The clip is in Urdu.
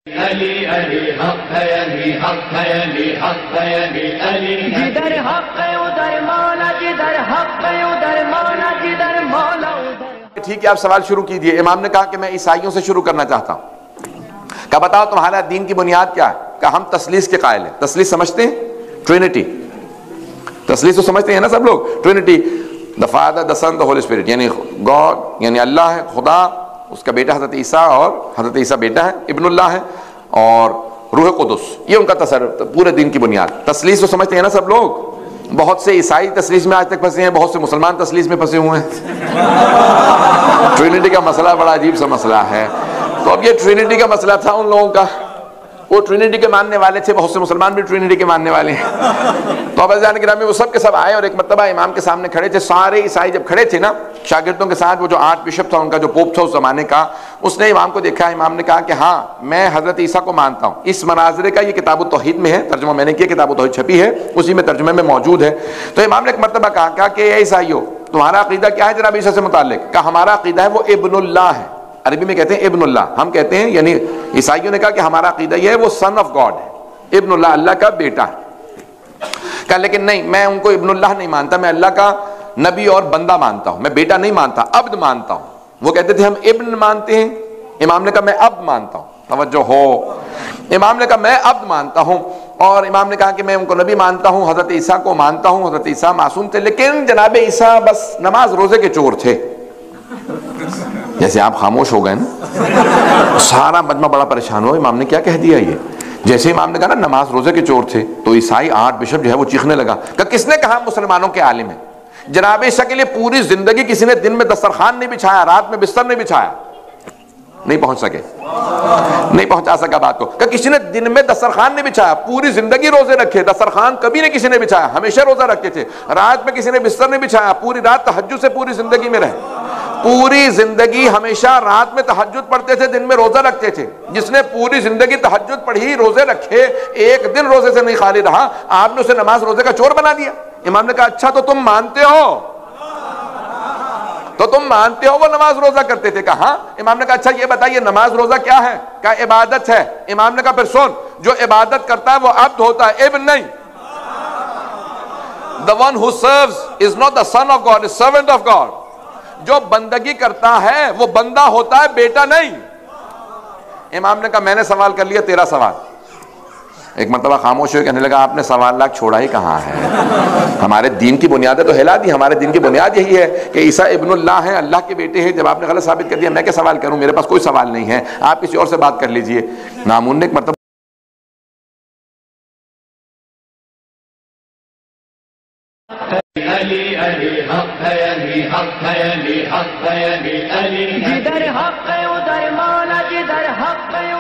علی علی حق ہے، علی حق ہے، علی حق ہے، علی علی جدھر حق ہے ادھر مولا، جدھر حق ہے ادھر مولا، جدھر مولا ادھر۔ ٹھیک ہے، آپ سوال شروع کیجئے۔ امام نے کہا کہ میں عیسائیوں سے شروع کرنا چاہتا ہوں۔ کہا بتاؤ تمہارا دین کی بنیاد کیا ہے؟ کہا ہم تثلیث کے قائل ہیں۔ تثلیث سمجھتے ہیں؟ ٹرینٹی۔ تثلیث تو سمجھتے ہیں نا سب لوگ؟ Trinity, the Father, the Son, the Holy Spirit، یعنی گاڈ یعنی اللہ ہے، خدا، اس کا بیٹا حضرت عیسیٰ، اور حضرت عیسیٰ بیٹا ہے، ابن اللہ ہے، اور روح قدس، یہ ان کا تصرف پورے دین کی بنیاد۔ تثلیث تو سمجھتے ہیں نا سب لوگ؟ بہت سے عیسائی تثلیث میں آج تک پھنسے ہیں، بہت سے مسلمان تثلیث میں پھنسے ہوئے ہیں۔ ٹرینٹی کا مسئلہ بڑا عجیب سا مسئلہ ہے۔ تو اب یہ ٹرینٹی کا مسئلہ تھا ان لوگوں کا، وہ ٹرینٹی کے ماننے والے تھے، بہت سے مسلمان بھی ٹرینٹی کے ماننے والے ہیں۔ تو اب عزیزان گرامی وہ سب کے سب آئے اور ایک مرتبہ امام کے سامنے کھڑے تھے۔ سارے عیسائی جب کھڑے تھے نا شاگردوں کے ساتھ، وہ جو آرچ بشپ تھا ان کا، جو پوپ تھا اس زمانے کا، اس نے امام کو دیکھا۔ امام نے کہا کہ ہاں میں حضرت عیسیٰ کو مانتا ہوں۔ اس مناظرے کا یہ کتاب التوحید میں ہے، ترجمہ میں نے کیا، کتاب التوحید چھپی ہے، اسی میں ترجمے میں موجود ہے۔ تو امام نے ایک مرتبہ کہا کہ اے عیسائیو تمہارا عقیدہ کیا ہے جناب عیسیٰ سے متعلق؟ کہا ہمارا عقیدہ ہے وہ ابن اللہ ہے۔ عربی میں کہتے ہیں ابن اللہ، ہم کہتے ہیں، یعنی عیسائیوں نے کہا کہ ہمارا عقیدہ یہ ہے وہ سن آف گاڈ ہے، ابن اللہ، اللہ کا بیٹا ہے۔ کہا لیکن نہیں، میں ان کو ابن اللہ نہیں مانتا، میں اللہ کا نبی اور بندہ مانتا ہوں، میں بیٹا نہیں مانتا، عبد مانتا ہوں۔ وہ کہتے تھے ہم ابن مانتے ہیں، امام نے کہا میں عبد مانتا ہوں۔ توجہ ہو، امام نے کہا میں عبد مانتا ہوں، اور امام نے کہا کہ میں ان کو نبی مانتا ہوں، حضرت عیسیٰ کو مانتا ہوں، حضرت عیسیٰ معصوم تھے، لیکن جناب عیسیٰ بس نماز روزے کے چور تھے۔ جیسے آپ خاموش ہو گئے نا، سارا مجمع بڑا پریشان ہو، امام نے کیا کہہ دیا یہ؟ جیسے امام نے کہا نا نماز روزے کے چور تھے، تو عیسائی آرچ بشپ جو ہے وہ چیخنے لگا کہ کس نے کہا مسلمانوں کے عالم ہیں؟ جناب عیسیٰ کے لیے پوری زندگی کسی نے دن میں دسترخوان نہیں بچھایا، رات میں بستر نہیں بچھایا، نہیں پہنچ سکے، نہیں پہنچا سکا بات کو، کہ کسی نے دن میں دسترخوان نہیں بچھایا، پوری زندگی روزے رکھے، دسترخوان کبھی نہیں کسی نے بچھایا، ہمیشہ روزہ رکھتے تھے، رات میں کسی نے بستر نہیں بچھایا، پوری رات تہجد سے پوری زندگی میں رہے، پوری زندگی ہمیشہ رات میں تہجد پڑھتے تھے، دن میں روزہ رکھتے تھے۔ جس نے پوری زندگی تہجد پڑھی، روزے رکھے، ایک دن روزے سے نہیں خالی رہا، آپ نے اسے نماز روزے کا چور بنا دیا۔ امام نے کہا اچھا تو تم مانتے ہو، تو تم مانتے ہو وہ نماز روزہ کرتے تھے؟ کہا ہاں۔ امام نے کہا اچھا یہ بتائیے نماز روزہ کیا ہے؟ کہا عبادت ہے۔ امام نے کہا پھر سن، جو عبادت کرتا ہے وہ عبد ہوتا ہے، ابن نہیں۔ The one who serves is not the son of God, is servant of God۔ جو بندگی کرتا ہے وہ بندہ ہوتا ہے، بیٹا نہیں۔ امام نے کہا میں نے سوال کر لیا، تیرا سوال۔ ایک مرتبہ خاموش ہوئے، کہنے لگا آپ نے سوال لاکھ چھوڑا ہی کہاں ہے؟ ہمارے دین کی بنیادیں تو ہلا دی۔ ہمارے دین کی بنیاد یہی ہے کہ عیسیٰ ابن اللہ ہیں، اللہ کے بیٹے ہیں۔ جب آپ نے غلط ثابت کر دیا، میں کیا سوال کروں؟ میرے پاس کوئی سوال نہیں ہے، آپ کسی اور سے بات کر لیجئے۔ مامون نے ایک مرتبہ علی علی حق ہے، علی حق ہے، علی حق ہے، علی علی جدھر حق ہے ادھر مولا، جدھر حق ہے